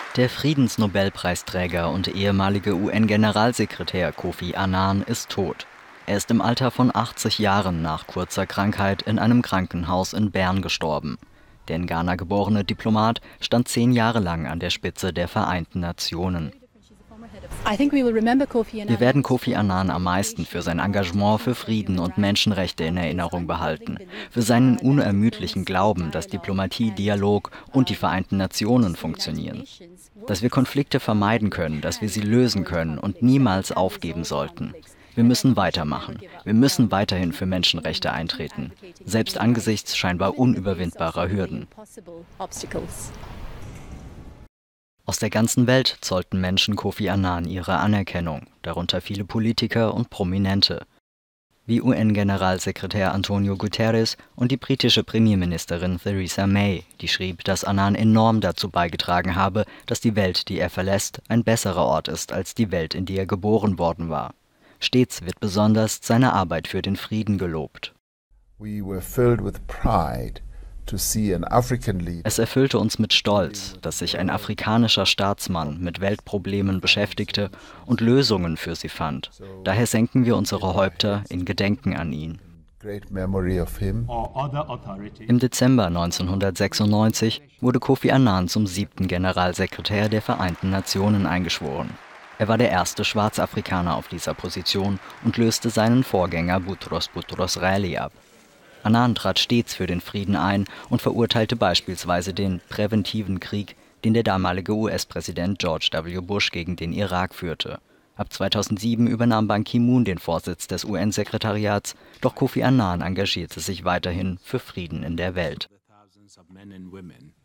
Der Friedensnobelpreisträger und ehemalige UN-Generalsekretär Kofi Annan ist tot. Er ist im Alter von 80 Jahren nach kurzer Krankheit in einem Krankenhaus in Bern gestorben. Der in Ghana geborene Diplomat stand 10 Jahre lang an der Spitze der Vereinten Nationen. Wir werden Kofi Annan am meisten für sein Engagement für Frieden und Menschenrechte in Erinnerung behalten, für seinen unermüdlichen Glauben, dass Diplomatie, Dialog und die Vereinten Nationen funktionieren, dass wir Konflikte vermeiden können, dass wir sie lösen können und niemals aufgeben sollten. Wir müssen weitermachen. Wir müssen weiterhin für Menschenrechte eintreten, selbst angesichts scheinbar unüberwindbarer Hürden. Aus der ganzen Welt zollten Menschen Kofi Annan ihre Anerkennung, darunter viele Politiker und Prominente, wie UN-Generalsekretär Antonio Guterres und die britische Premierministerin Theresa May, die schrieb, dass Annan enorm dazu beigetragen habe, dass die Welt, die er verlässt, ein besserer Ort ist als die Welt, in die er geboren worden war. Stets wird besonders seine Arbeit für den Frieden gelobt. Es erfüllte uns mit Stolz, dass sich ein afrikanischer Staatsmann mit Weltproblemen beschäftigte und Lösungen für sie fand. Daher senken wir unsere Häupter in Gedenken an ihn. Im Dezember 1996 wurde Kofi Annan zum 7. Generalsekretär der Vereinten Nationen eingeschworen. Er war der erste Schwarzafrikaner auf dieser Position und löste seinen Vorgänger Boutros Boutros-Ghali ab. Annan trat stets für den Frieden ein und verurteilte beispielsweise den präventiven Krieg, den der damalige US-Präsident George W. Bush gegen den Irak führte. Ab 2007 übernahm Ban Ki-moon den Vorsitz des UN-Sekretariats, doch Kofi Annan engagierte sich weiterhin für Frieden in der Welt.